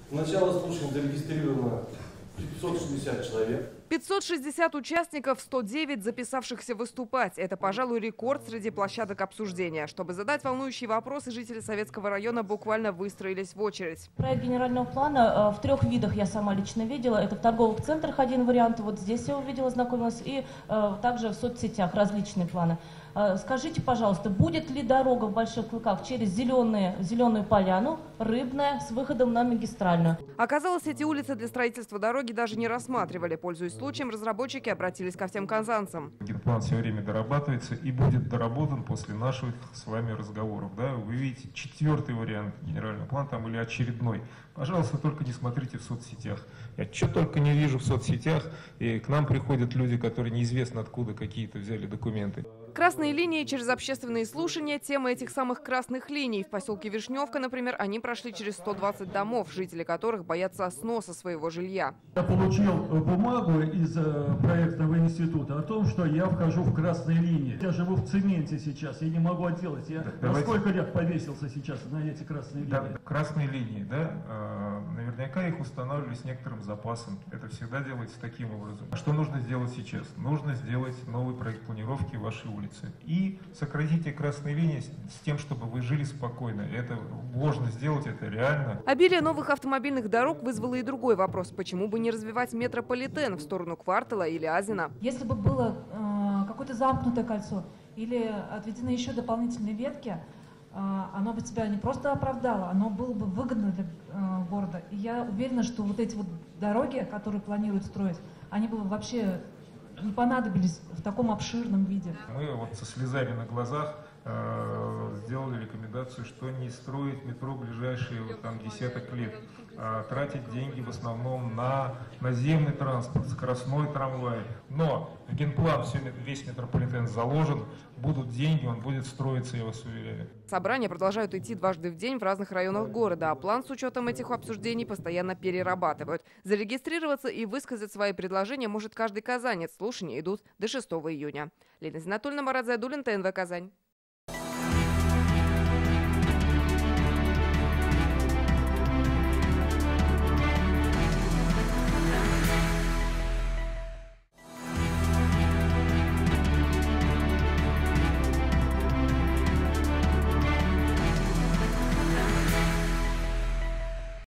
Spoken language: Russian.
Начало слушаний зарегистрировано 560 человек. 560 участников, 109 записавшихся выступать. Это, пожалуй, рекорд среди площадок обсуждения. Чтобы задать волнующие вопросы, жители Советского района буквально выстроились в очередь. Проект генерального плана в 3 видах я сама лично видела. Это в торговых центрах один вариант, вот здесь я увидела, знакомилась, и также в соцсетях различные планы. Скажите, пожалуйста, будет ли дорога в Больших Клыках через зеленую поляну, Рыбная, с выходом на магистральную? Оказалось, эти улицы для строительства дороги даже не рассматривали. Пользуясь случаем, разработчики обратились ко всем казанцам. Генплан все время дорабатывается и будет доработан после наших с вами разговоров. Да? Вы видите 4-й вариант генерального плана там, или очередной. Пожалуйста, только не смотрите в соцсетях. Я что только не вижу в соцсетях, и к нам приходят люди, которые неизвестно откуда какие-то взяли документы. Красные линии через общественные слушания – тема этих самых красных линий. В поселке Вишневка, например, они прошли через 120 домов, жители которых боятся сноса своего жилья. Я получил бумагу из проектного института о том, что я вхожу в красные линии. Я живу в цементе сейчас, я не могу отделать. Я на сколько лет повесился сейчас на эти красные линии? Да, красные линии, да, наверняка их устанавливали с некоторым запасом. Это всегда делается таким образом. А что нужно сделать сейчас? Нужно сделать новый проект планировки вашей улицы. И сократите красные линии с тем, чтобы вы жили спокойно. Это можно сделать, это реально. Обилие новых автомобильных дорог вызвало и другой вопрос. Почему бы не развивать метрополитен в сторону Квартала или Азина? Если бы было какое-то замкнутое кольцо или отведены еще дополнительные ветки, оно бы тебя не просто оправдало, оно было бы выгодно для города. И я уверена, что вот эти вот дороги, которые планируют строить, они бы вообще не понадобились в таком обширном виде. Мы вот со слезами на глазах сделали рекомендацию, что не строить метро в ближайшие там, десяток лет, а тратить деньги в основном на наземный транспорт, скоростной трамвай. Но в генплан весь метрополитен заложен, будут деньги, он будет строиться, я вас уверяю. Собрания продолжают идти дважды в день в разных районах города, а план с учетом этих обсуждений постоянно перерабатывают. Зарегистрироваться и высказать свои предложения может каждый казанец. Слушания идут до 6 июня. Лена Зинатульна, Марат Зайдуллин, ТНВ Казань.